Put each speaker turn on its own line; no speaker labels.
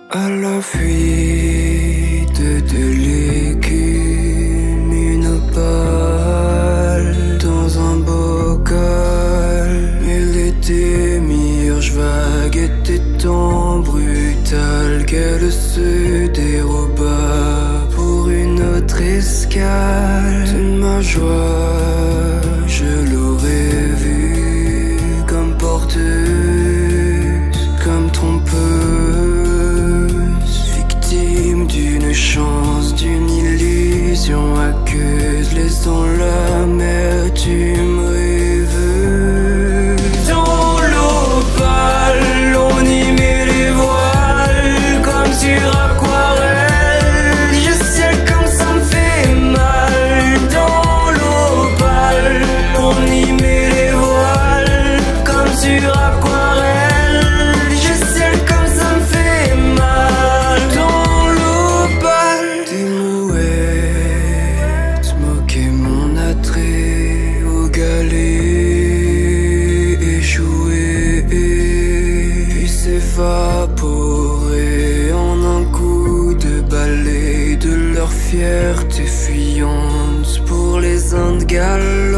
À la fuite de l'écume, une opale dans un bocal. Et les démiurges vagues étaient tant brutales qu'elle se déroba pour une autre escale. De ma joie, je l'aurais vue comme porteuse, comme trompeuse, victime d'une chance, d'une illusion aqueuse, laissant l'amertume rêveuse. Dans l'opale, on y met les voiles comme sur aquarelle. Je sais comme ça me fait mal. Dans l'opale, on y met les voiles comme sur aquarelle. Je sais comme ça me fait mal. Dans l'opale, des mouettes moquaient mon attrait au galet échoué, puis s'évaporer en un coup de balai de leur fierté fuyante pour les Indes galles.